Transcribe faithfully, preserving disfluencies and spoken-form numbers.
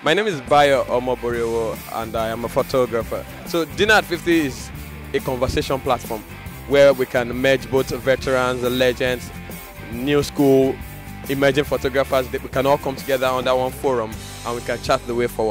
My name is Bayo Omoborewo and I am a photographer. So Dinner at fifty is a conversation platform where we can merge both veterans, legends, new school, emerging photographers. We can all come together under one forum and we can chat the way forward.